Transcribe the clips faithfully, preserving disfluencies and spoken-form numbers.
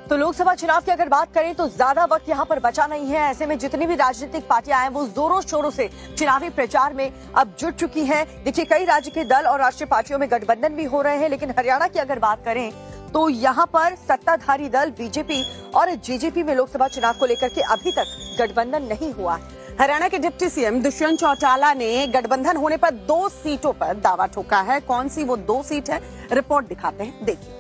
तो लोकसभा चुनाव की अगर बात करें तो ज्यादा वक्त यहाँ पर बचा नहीं है। ऐसे में जितनी भी राजनीतिक पार्टियां हैं वो जोरों शोरों से चुनावी प्रचार में अब जुट चुकी हैं। देखिए, कई राज्य के दल और राष्ट्रीय पार्टियों में गठबंधन भी हो रहे हैं, लेकिन हरियाणा की अगर बात करें तो यहाँ पर सत्ताधारी दल बीजेपी और जेजेपी में लोकसभा चुनाव को लेकर के अभी तक गठबंधन नहीं हुआ है। हरियाणा के डिप्टी सीएम दुष्यंत चौटाला ने गठबंधन होने पर दो सीटों पर दावा ठोका है। कौन सी वो दो सीट है, रिपोर्ट दिखाते हैं, देखिए।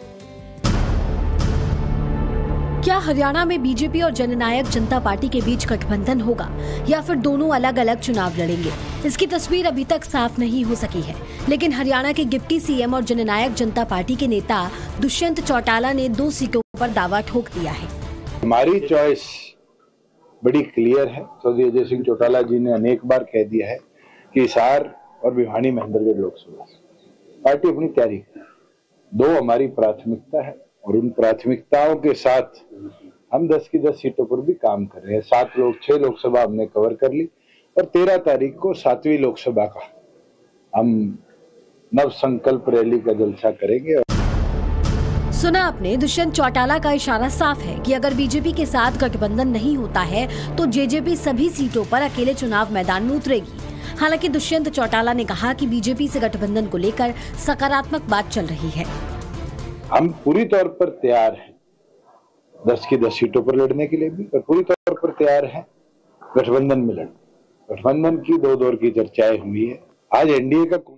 क्या हरियाणा में बीजेपी और जननायक जनता पार्टी के बीच गठबंधन होगा या फिर दोनों अलग अलग चुनाव लड़ेंगे? इसकी तस्वीर अभी तक साफ नहीं हो सकी है, लेकिन हरियाणा के डिप्टी सीएम और जननायक जनता पार्टी के नेता दुष्यंत चौटाला ने दो सीटों पर दावा ठोक दिया है। हमारी चॉइस बड़ी क्लियर है। चौधरी अजय सिंह चौटाला जी ने अनेक बार कह दिया है कि हिसार और भिवानी महेंद्रगढ़ लोकसभा पार्टी अपनी तैयारी करे। दो हमारी प्राथमिकता है और उन प्राथमिकताओं के साथ हम दस की दस सीटों पर भी काम कर रहे हैं। सात लोग छह लोकसभा हमने कवर कर ली और तेरह तारीख को सातवीं लोकसभा का हम नव संकल्प रैली का जलसा करेंगे। सुना आपने, दुष्यंत चौटाला का इशारा साफ है कि अगर बीजेपी के साथ गठबंधन नहीं होता है तो जेजेपी सभी सीटों पर अकेले चुनाव मैदान में उतरेगी। हालांकि दुष्यंत चौटाला ने कहा कि बीजेपी से गठबंधन को लेकर सकारात्मक बात चल रही है। हम पूरी तौर पर तैयार हैं दस की दस सीटों पर लड़ने के लिए भी, और पूरी तौर पर तैयार हैं गठबंधन में लड़ने। गठबंधन की दो दौर की चर्चाएं हुई है। आज एनडीए का